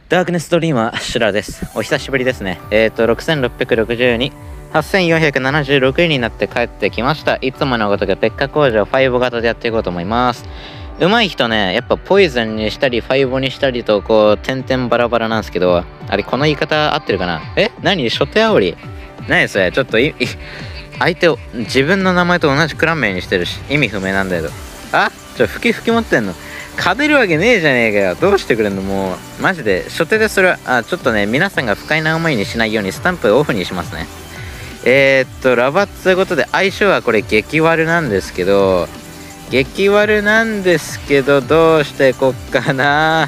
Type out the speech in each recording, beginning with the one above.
ダークネスドリーマーシュラです。お久しぶりですね。6662、8476位になって帰ってきました。いつものごとくペッカ工場5型でやっていこうと思います。上手い人ね、やっぱポイズンにしたり、5にしたりと、こう、点々バラバラなんですけど、あれ、この言い方合ってるかな？何？初手煽り？何それ？ちょっと相手を自分の名前と同じクラン名にしてるし、意味不明なんだけど。吹き持ってんの？勝てるわけねえじゃねえかよ。どうしてくれんの？もうマジで初手でそれはちょっとね、皆さんが不快な思いにしないようにスタンプオフにしますね。ラバッということで、相性はこれ激悪なんですけど、どうしてこっかな。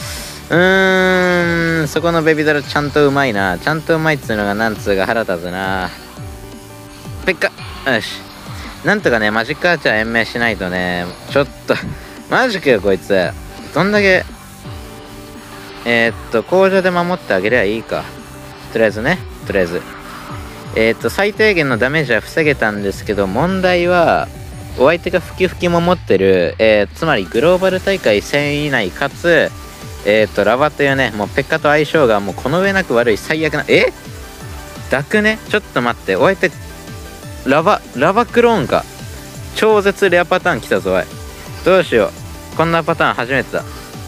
そこのベビドラちゃんとうまいな。ちゃんとうまいっつうのがなんつうか腹立つな。ペッカ、よし。なんとかね、マジックアーチャー延命しないとね、ちょっとマジかよこいつ。どんだけ工場で守ってあげりゃいいか。とりあえず最低限のダメージは防げたんですけど、問題はお相手が吹きも持ってる、つまりグローバル大会1000位以内かつラバというね、もうペッカと相性がもうこの上なく悪い最悪なダクね。ちょっと待って、お相手ラバクローンか。超絶レアパターン来たぞ。おい、どうしよう。こんなパターン初めてだ。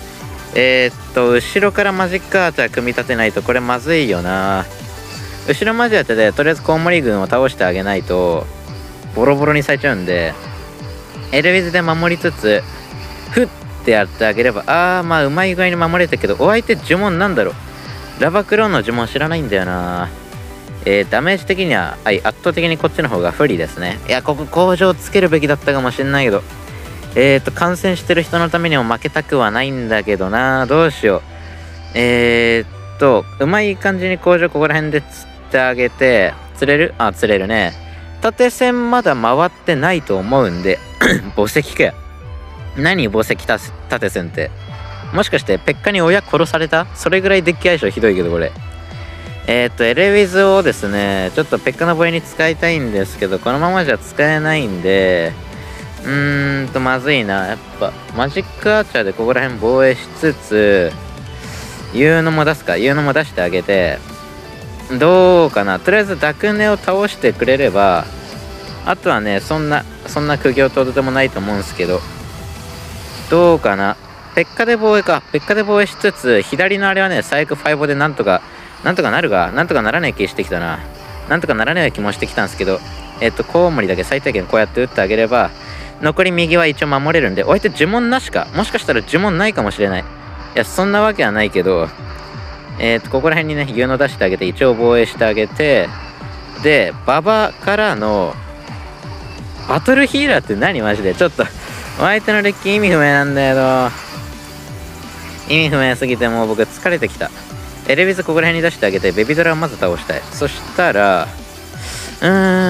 後ろからマジックアーチャー組み立てないとこれまずいよな。後ろマジ当てでとりあえずコウモリ軍を倒してあげないとボロボロにされちゃうんで、エルウィズで守りつつフッてやってあげれば、まあうまい具合に守れたけど、お相手呪文なんだろう。ラバクローンの呪文知らないんだよな。ダメージ的には、圧倒的にこっちの方が不利ですね。いや、ここ工場つけるべきだったかもしんないけど、感染してる人のためにも負けたくはないんだけどな。どうしよう。うまい感じに工場ここら辺で釣ってあげて、釣れる？釣れるね。縦線まだ回ってないと思うんで、墓石かよ。何墓石縦線って。もしかしてペッカに親殺された？それぐらいデッキ相性ひどいけどこれ。エレウィズをですね、ちょっとペッカの防衛に使いたいんですけど、このままじゃ使えないんで、まずいな。やっぱ、マジックアーチャーでここら辺防衛しつつ、言うのも出してあげて、どうかな。とりあえずダクネを倒してくれれば、あとはね、そんな苦行とでもないと思うんですけど、どうかな。ペッカで防衛か。ペッカで防衛しつつ、左のあれはね、最悪5でなんとかなるが、なんとかならない気してきたな。なんとかならない気もしてきたんですけど、コウモリだけ最低限こうやって打ってあげれば、残り右は一応守れるんで、お相手呪文なしか。もしかしたら呪文ないかもしれない。いや、そんなわけはないけど、ここら辺にね、有能出してあげて、一応防衛してあげて、で、馬場からの、バトルヒーラーって何マジで。ちょっと、お相手のデッキ意味不明なんだけど、意味不明すぎてもう僕疲れてきた。エレビズここら辺に出してあげて、ベビドラをまず倒したい。そしたら、ペ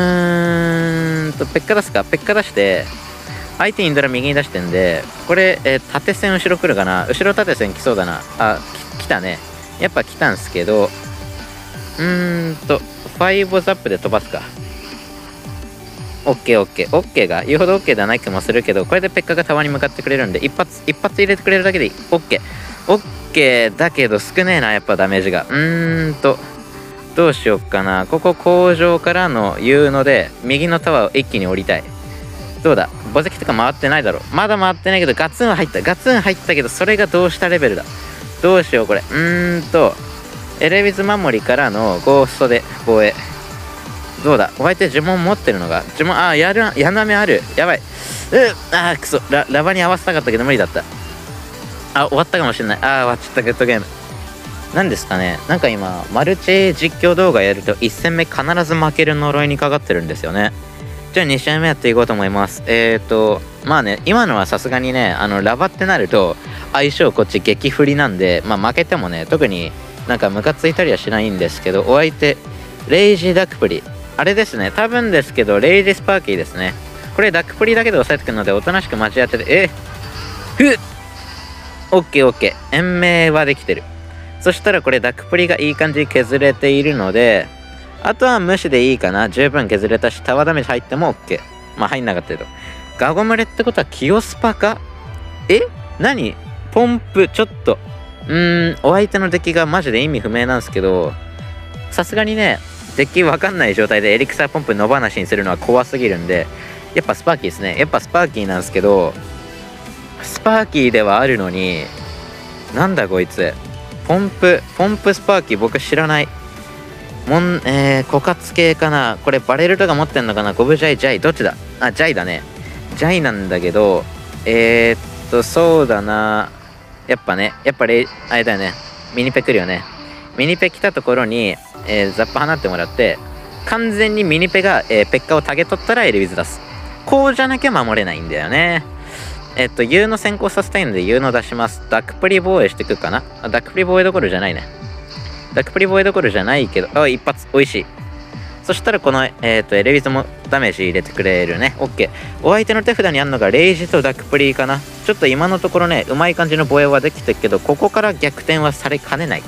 ッカ出すか。ペッカ出して、相手インドラ右に出してんで、これ、縦線後ろ来るかな。後ろ縦線来そうだな。来たね。やっぱ来たんすけど、5ザップで飛ばすか。オッケーが言うほど OK ではない気もするけど、これでペッカがタワーに向かってくれるんで、一発入れてくれるだけでいい。オッケーだけど少ねえな、やっぱダメージが。どうしよっかな。ここ工場からの言うので、右のタワーを一気に降りたい。どうだ、墓石とか回ってないだろ。まだ回ってないけど、ガツン入ったけど、それがどうしたレベルだ。どうしようこれ。エレビズ守りからのゴーストで防衛。どうだ、お相手呪文持ってるのが。呪文、やなめある。やばい。くそ。ラバに合わせたかったけど無理だった。終わったかもしれない。終わっちゃった。グッドゲーム。何ですかね。なんか今、マルチ実況動画やると1戦目必ず負ける呪いにかかってるんですよね。じゃあ2試合目やっていこうと思います。まあね、今のはさすがにね、ラバってなると、相性こっち激振りなんで、まあ負けてもね、特になんかムカついたりはしないんですけど、お相手、レイジダクプリ。あれですね、多分ですけど、レイジスパーキーですね。これダクプリだけで押さえてくるので、おとなしく待ち当てて、オッケー。延命はできてる。そしたらこれダクプリがいい感じに削れているので、あとは無視でいいかな。十分削れたし、タワーダメージ入っても OK。まあ入んなかったけど。ガゴムレってことはキヨスパか？何？ポンプ、ちょっと。 お相手のデッキがマジで意味不明なんですけど、さすがにね、デッキわかんない状態でエリクサーポンプ野放しにするのは怖すぎるんで、やっぱスパーキーですね。やっぱスパーキーなんですけど、スパーキーではあるのに、なんだこいつ。ポンプスパーキー僕知らない。枯渇系かな。これバレルとか持ってんのかな。ゴブジャイ、どっちだ。あ、ジャイだね。ジャイなんだけど、そうだな。やっぱあれだよね。ミニペ来るよね。ミニペ来たところに、ザップ放ってもらって、完全にミニペが、ペッカをタゲ取ったらエレビズ出す。こうじゃなきゃ守れないんだよね。U の先行させたいので U の出します。ダックプリ防衛してくかな。ダックプリ防衛どころじゃないね。ダックプリ防衛どころじゃないけど、一発、美味しい。そしたらこの、エレビズもダメージ入れてくれるね。OK。お相手の手札にあるのがレイジとダックプリかな。ちょっと今のところね、うまい感じの防衛はできてるけど、ここから逆転はされかねない。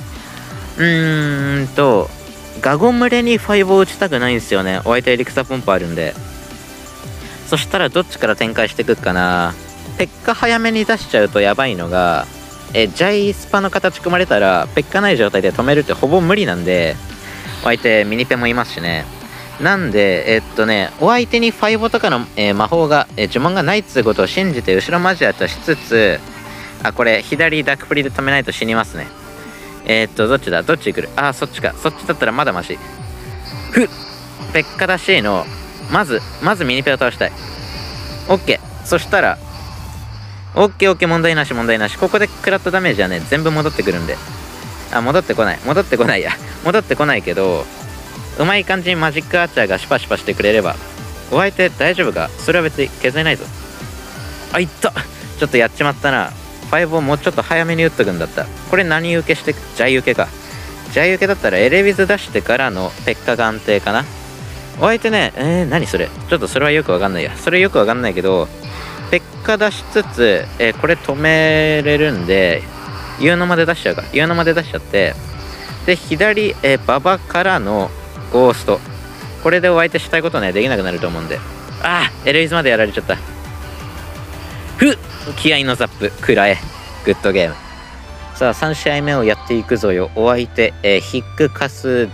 ガゴムレに5を打ちたくないんですよね。お相手エリクサポンプあるんで。そしたらどっちから展開していくかな。ペッカ早めに出しちゃうとやばいのが、ジャイスパの形組まれたら、ペッカない状態で止めるってほぼ無理なんで、お相手ミニペもいますしね。なんで、お相手に5とかの、魔法が、呪文がないっつうことを信じて後ろマジアとしつつ、これ左ダックプリで止めないと死にますね。どっちだ、どっち来る。そっちか。そっちだったらまだマシ。ペッカだしの、まずミニペを倒したい。OK。そしたら、OK、問題なし。ここで食らったダメージはね、全部戻ってくるんで。戻ってこないや。戻ってこないけど、うまい感じにマジックアーチャーがシュパシュパしてくれれば、お相手大丈夫か。それは別に削れないぞ。いった。ちょっとやっちまったな。5をもうちょっと早めに打っとくんだった。これ何受けして、ジャイ受けか。ジャイ受けだったらエレビズ出してからのペッカが安定かな。お相手ね、何それ。ちょっとそれはよくわかんないや。それよくわかんないけど、ペッカ出しつつ、これ止めれるんで、ユーノまで出しちゃうか。ユーノまで出しちゃって、で、左、馬場からのゴースト。これでお相手したいことね、できなくなると思うんで。エレビズまでやられちゃった。気合のザップ、食らえ。グッドゲーム。さあ、3試合目をやっていくぞよ。お相手、ヒックカス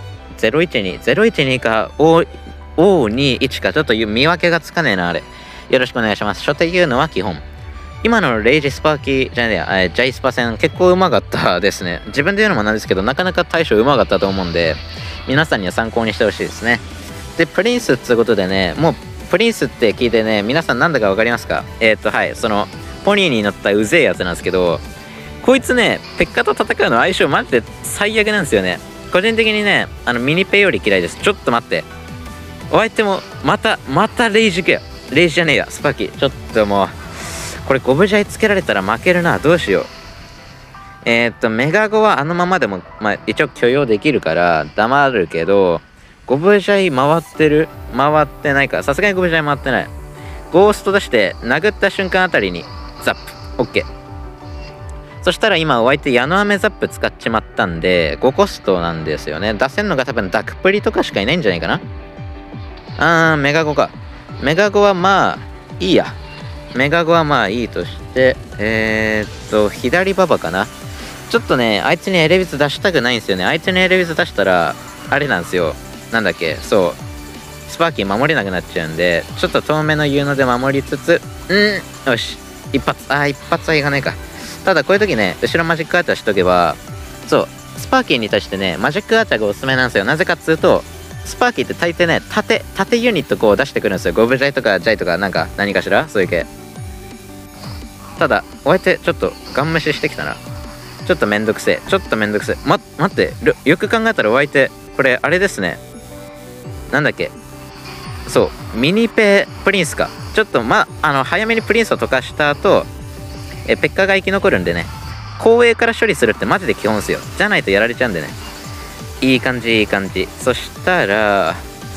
012。012か、O21 か、ちょっと見分けがつかねえな、あれ。よろしくお願いします。初手言うのは基本。今のレイジスパーキーじゃねえや、ジャイスパ戦結構うまかったですね。自分で言うのもなんですけど、なかなか対処うまかったと思うんで、皆さんには参考にしてほしいですね。で、プリンスってことでね、もう、プリンスって聞いてね、皆さんなんだかわかりますか？はい、その、ポニーに乗ったうぜえやつなんですけど、こいつね、ペッカと戦うの相性マジで最悪なんですよね。個人的にね、ミニペより嫌いです。ちょっと待って。お相手も、またレイジかよ。レイジじゃねえや、スパーキー。ちょっともう、これゴブジャイつけられたら負けるな。どうしよう。メガゴはあのままでも、一応許容できるから黙るけど、ゴブジャイ回ってないから、さすがにゴブジャイ回ってない。ゴースト出して、殴った瞬間あたりに、ザップ。OK。そしたら今、お相手、矢の雨ザップ使っちまったんで、5コストなんですよね。出せんのが多分ダクプリとかしかいないんじゃないかな。メガゴか。メガゴはまあ、いいや。メガゴはまあいいとして、左馬場かな。ちょっとね、あいつにエレビズ出したくないんですよね。あいつにエレビズ出したら、あれなんですよ。なんだっけ、そう。スパーキー守れなくなっちゃうんで、ちょっと遠めの言うので守りつつ、よし。一発はいかないか。ただこういう時ね、後ろマジックアーチャーしとけば、そう、スパーキーに対してね、マジックアーチャーがおすすめなんですよ。なぜかっつうと、スパーキーって大抵ね、縦ユニットこう出してくるんですよ。ゴブジャイとかジャイとかなんか何かしらそういう系。ただ、お相手ちょっとガン無視してきたな。ちょっとめんどくせえ。待って、よく考えたらお相手、これあれですね。なんだっけ。そう、ミニペプリンスか。ちょっと早めにプリンスを溶かした後、ペッカが生き残るんでね、後衛から処理するってマジで基本っすよ。じゃないとやられちゃうんでね。いい感じ。そしたら、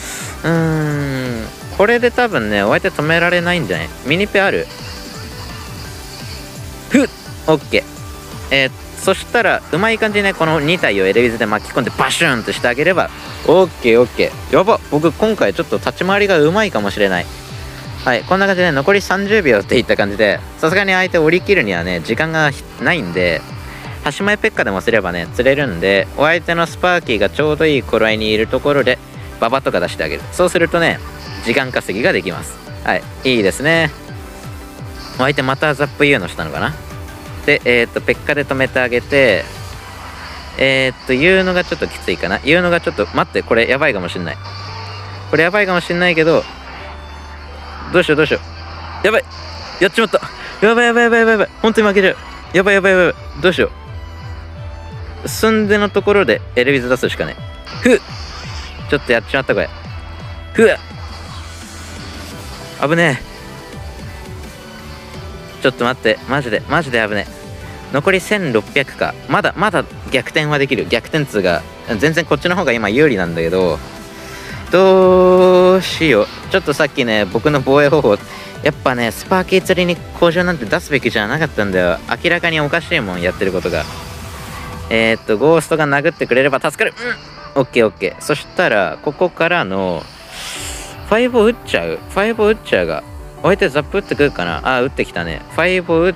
これで多分ね、お相手止められないんじゃない？ミニペある？オッケー。そしたら、うまい感じね、この2体をエレビズで巻き込んでバシューンとしてあげれば、オッケー。やば、僕今回ちょっと立ち回りがうまいかもしれない。はい、こんな感じで残り30秒っていった感じで、さすがに相手降り切るにはね、時間がないんで、 端前ペッカでもすればね釣れるんで、お相手のスパーキーがちょうどいい頃合いにいるところでババとか出してあげる。そうするとね時間稼ぎができます。はい、いいですね。お相手またザップ U のしたのかな。でペッカで止めてあげて、言うのがちょっときついかな。言うのがちょっと待って、これやばいかもしんない。これやばいかもしんないけど、どうしようどうしよう。やばい、やっちまった。やばいやばいやばいやばいやばい、本当に負けちゃう。やばいやばいやばい、どうしよう。寸出のところでエレビズ出すしかね。ふっ、ちょっとやっちまったこれ。ふっ、危ねえ。ちょっと待って、マジで危ねえ。残り1600か。まだ逆転はできる。逆転2が全然こっちの方が今有利なんだけど、どうしよう。ちょっとさっきね僕の防衛方法、やっぱねスパーキー釣りに工場なんて出すべきじゃなかったんだよ。明らかにおかしいもんやってることが。ゴーストが殴ってくれれば助かる。オッケーオッケー。そしたらここからの5を打っちゃう。5を打っちゃうが、お相手ザップ打ってくるかな。あ、打ってきたね。5を打って、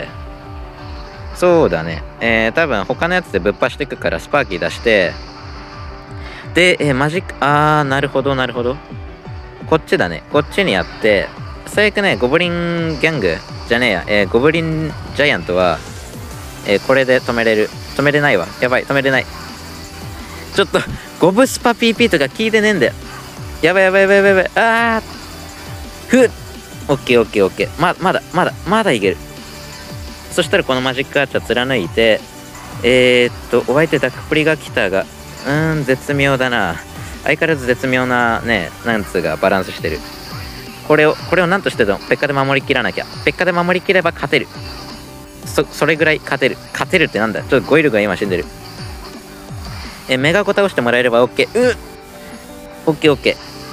そうだね。多分他のやつでぶっぱしていくからスパーキー出して、で、マジック、なるほどなるほど。こっちだね。こっちにやって、最悪ね、ゴブリンギャングじゃねえや、ゴブリンジャイアントは、これで止めれる。止めれないわ。やばい、止めれない。ちょっと、ゴブスパ PP とか聞いてねえんだよ。やばいやばいやばいやばい。ふっ、オッケーオッケーオッケー。まだいける。そしたらこのマジックアーチャー貫いて、お相手ダクプリが来たが、絶妙だな。相変わらず絶妙なね、なんつうがバランスしてる。これをなんとしてでもペッカで守りきらなきゃ。ペッカで守りきれば勝てる。それぐらい勝てる。勝てるってなんだ。ちょっとゴイルが今死んでる。メガコ倒してもらえれば OK。オッケーオッケ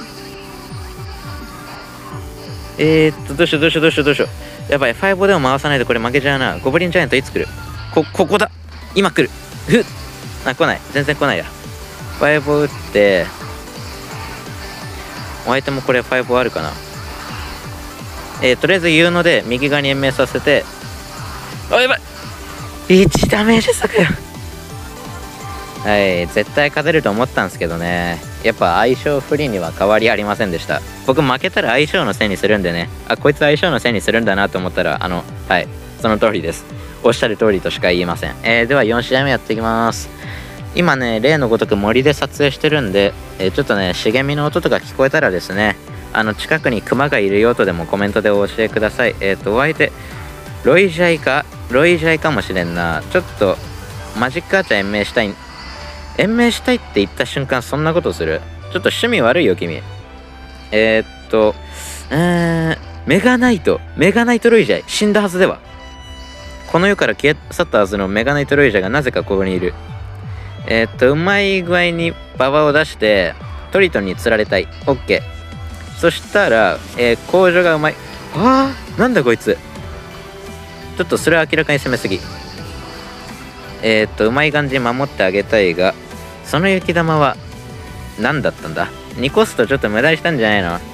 ー。どうしよう。やばい、5でも回さないとこれ負けちゃうな。ゴブリンジャイアントいつ来る？ここだ。今来る。来ない。全然来ないや。5を打って、お相手もこれ5あるかな。とりあえず言うので、右側に延命させて、やばい !1 ダメージ差かよ。はい、絶対勝てると思ったんですけどね。やっぱ相性不利には変わりありませんでした。僕負けたら相性のせいにするんでね。こいつ相性のせいにするんだなと思ったら、はい、その通りです。おっしゃる通りとしか言いません。では4試合目やっていきます。今ね、例のごとく森で撮影してるんで、ちょっとね、茂みの音とか聞こえたらですね、近くにクマがいるよとでもコメントでお教えください。お相手、ロイジャイかもしれんな。ちょっと、マジックアーチャー延命したいって言った瞬間そんなことする？ちょっと趣味悪いよ君。メガナイトロイジャイ死んだはずでは。この世から消え去ったはずのメガナイトロイジャイがなぜかここにいる。うまい具合にババを出してトリトンに釣られたい。オッケー。そしたら、工場がうまい。なんだこいつ。ちょっとそれは明らかに攻めすぎ。うまい感じに守ってあげたいが、その雪玉は何だったんだ。2コストちょっと無駄にしたんじゃないの？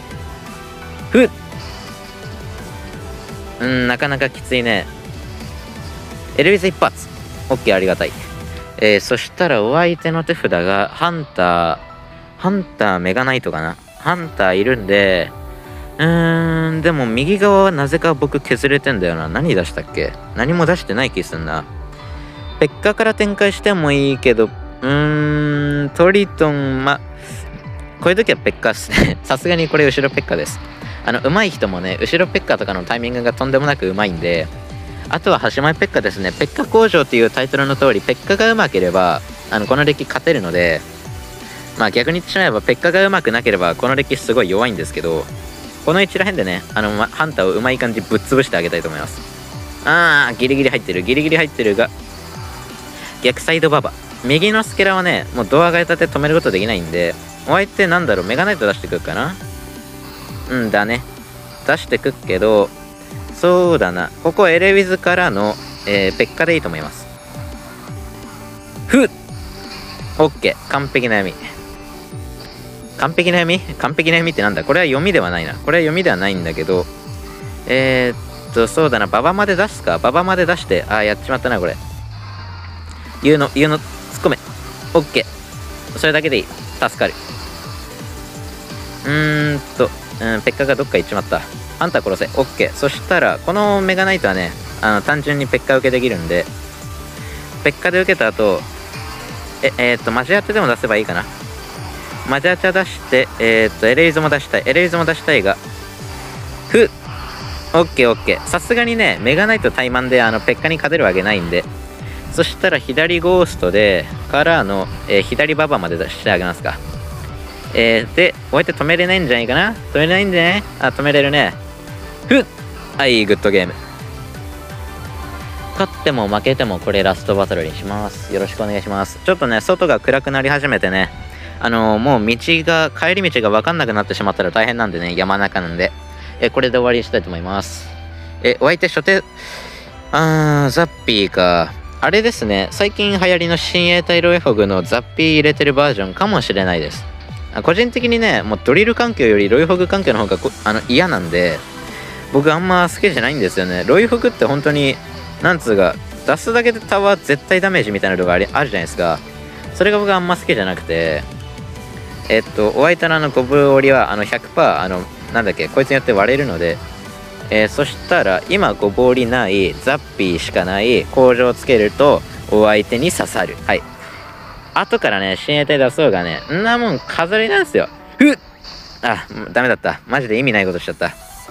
なかなかきついね。エルビス一発。オッケー、ありがたい。そしたらお相手の手札がハンターメガナイトかな。ハンターいるんで、でも右側はなぜか僕削れてんだよな。何出したっけ？何も出してない気すんな。ペッカから展開してもいいけど、トリトン、こういう時はペッカっすね。さすがにこれ後ろペッカです。上手い人もね、後ろペッカとかのタイミングがとんでもなく上手いんで、あとは端前ペッカですね。ペッカ工場っていうタイトルの通り、ペッカが上手ければ、このデッキ勝てるので、逆に言ってしまえば、ペッカが上手くなければ、このデッキすごい弱いんですけど、この位置らへんでね、ハンターをうまい感じぶっ潰してあげたいと思います。ギリギリ入ってるが、逆サイドババ。右のスケラはね、もうドアが立て止めることできないんで、お相手なんだろう、メガナイト出してくるかな。だね。出してくっけど、そうだな。ここエレウィズからの、ペッカでいいと思います。オッケー。完璧な読み。完璧な読みってなんだ？これは読みではないな。これは読みではないんだけど、そうだな。ババまで出すか。ババまで出して、やっちまったな、これ。 言うの、突っ込め。オッケー。それだけでいい。助かる。ペッカがどっか行っちまった。あんた殺せ。オッケー。そしたら、このメガナイトはね、単純にペッカ受けできるんで、ペッカで受けた後、マジアチャでも出せばいいかな。マジアチャ出して、エレイズも出したい。エレイズも出したいが、オッケーオッケー。さすがにね、メガナイト怠慢で、ペッカに勝てるわけないんで、そしたら左ゴーストで、からの、左ババまで出してあげますか。で、こうやって止めれないんじゃないかな。止めれないんじゃない？あ、止めれるね。はい、グッドゲーム。勝っても負けてもこれラストバトルにします。よろしくお願いします。ちょっとね、外が暗くなり始めてね、もう帰り道が分かんなくなってしまったら大変なんでね、山中なんで。これで終わりにしたいと思います。お相手初手、ザッピーか。あれですね、最近流行りの親衛隊ロイホグのザッピー入れてるバージョンかもしれないです。個人的にね、もうドリル環境よりロイホグ環境の方が嫌なんで、僕あんま好きじゃないんですよね。ロイホグって本当に、なんつうか、出すだけでタワー絶対ダメージみたいなのがあるじゃないですか。それが僕あんま好きじゃなくて、お相手のゴブ折りは100%、なんだっけ、こいつによって割れるので、そしたら、今ゴブ折りない、ザッピーしかない工場をつけると、お相手に刺さる。はい。後からね、親衛隊出そうがね、んなもん飾りなんすよ。ダメだった。マジで意味ないことしちゃった。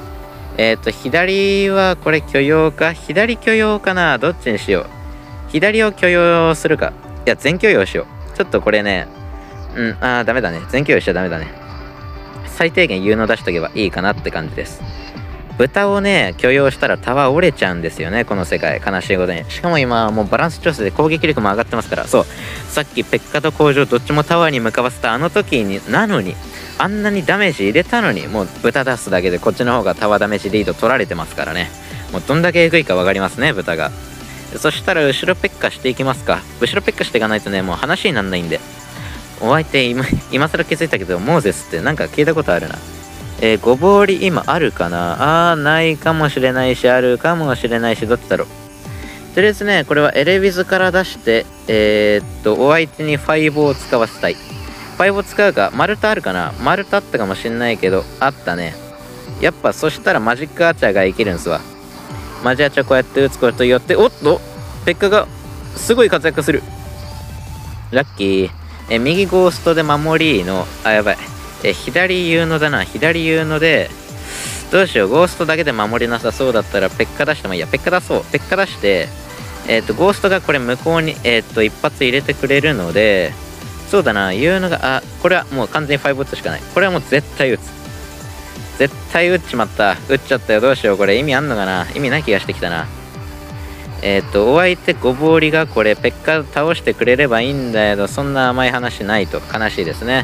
左はこれ許容か？左許容かな？どっちにしよう。左を許容するか。いや、全許容しよう。ちょっとこれね、ダメだね。全許容しちゃダメだね。最低限有能出しとけばいいかなって感じです。豚をね、許容したらタワー折れちゃうんですよね、この世界。悲しいことに。しかも今、もうバランス調整で攻撃力も上がってますから、そう。さっきペッカと工場どっちもタワーに向かわせたあの時に、なのに、あんなにダメージ入れたのに、もう豚出すだけでこっちの方がタワーダメージリード取られてますからね。もうどんだけエグいか分かりますね、豚が。そしたら後ろペッカしていきますか。後ろペッカしていかないとね、もう話になんないんで。お相手、今更気づいたけど、モーゼスってなんか聞いたことあるな。ごぼうり今あるかな？ないかもしれないし、あるかもしれないし、どっちだろう。とりあえずね、これはエレビズから出して、お相手にファイボを使わせたい。ファイボ使うか、丸太あるかな？丸太あったかもしんないけど、あったね。やっぱそしたらマジックアーチャーが生きるんすわ。マジアーチャーこうやって打つことによって、おっとペッカがすごい活躍する。ラッキー。右ゴーストで守りの、やばい。左言うのだな。左言うので、どうしよう。ゴーストだけで守りなさそうだったら、ペッカ出してもいいや。ペッカ出そう。ペッカ出して、ゴーストがこれ向こうに、一発入れてくれるので、そうだな。言うのが、これはもう完全に5打つしかない。これはもう絶対打つ。絶対打っちまった。打っちゃったよ。どうしよう。これ意味あんのかな？意味ない気がしてきたな。お相手ごぼうりがこれ、ペッカ倒してくれればいいんだけど、そんな甘い話ないと悲しいですね。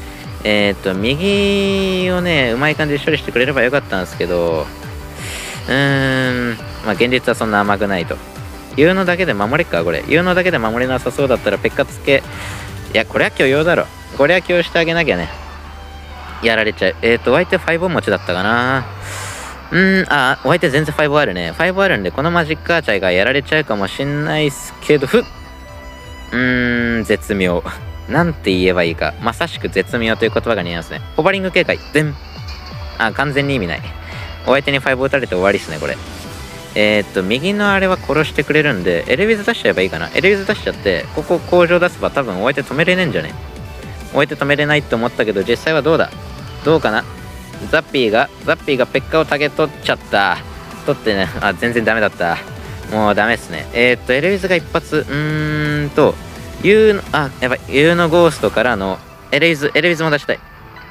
右をね、うまい感じで処理してくれればよかったんですけど、まあ現実はそんな甘くないと。言うのだけで守れっか、これ。言うのだけで守れなさそうだったらペッカつけ、いや、これは許容だろ。これは許容してあげなきゃね。やられちゃう。お相手5持ちだったかな。お相手全然5あるね。5あるんで、このマジックアーチャーがやられちゃうかもしんないっすけど、絶妙。なんて言えばいいか。まさしく絶妙という言葉が似合いますね。ホバリング警戒。完全に意味ない。お相手に5打たれて終わりっすね、これ。右のあれは殺してくれるんで、エレビズ出しちゃえばいいかな。エレビズ出しちゃって、ここ工場出せば多分お相手止めれねえんじゃね？お相手止めれないって思ったけど、実際はどうだ？どうかな？ザッピーがペッカをタゲ取っちゃった。取ってね、全然ダメだった。もうダメっすね。エレビズが一発、やばい、U のゴーストからのエレビズも出したい。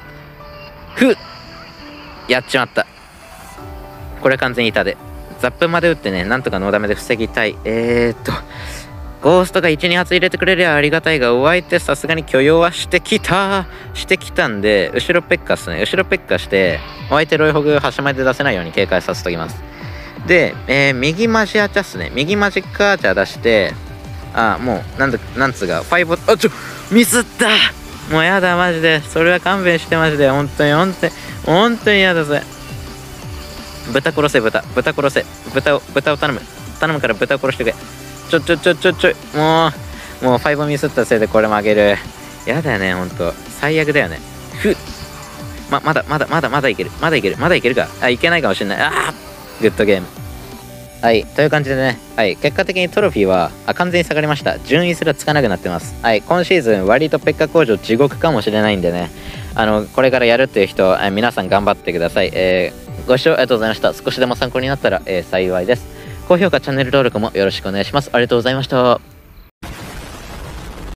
やっちまった。これ完全に痛手。ザップまで打ってね、なんとかノーダメで防ぎたい。ゴーストが1、2発入れてくれりゃありがたいが、お相手さすがに許容はしてきたんで、後ろペッカっすね。後ろペッカして、お相手ロイホグ端まで出せないように警戒させておきます。で、右マジアーチャーっすね。右マジックアーチャー出して、もう、なんつうか、ミスった！もうやだ、マジで。それは勘弁して、マジで。本当にやだぜ。豚殺せ。豚を頼む。頼むから豚を殺してくれ。もう、 もう5ミスったせいでこれもあげる。やだよね、ほんと。最悪だよね。まだいける。まだいけるか。あ、いけないかもしれない。グッドゲーム。はい。という感じでね。はい。結果的にトロフィーは、完全に下がりました。順位すらつかなくなってます。はい。今シーズン、割とペッカ工場地獄かもしれないんでね。これからやるっていう人、皆さん頑張ってください。ご視聴ありがとうございました。少しでも参考になったら、幸いです。高評価、チャンネル登録もよろしくお願いします。ありがとうございました。